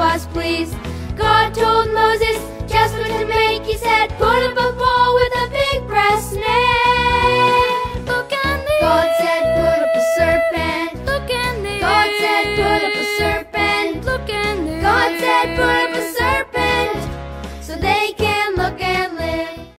was pleased. God told Moses just what to make. He said, put a book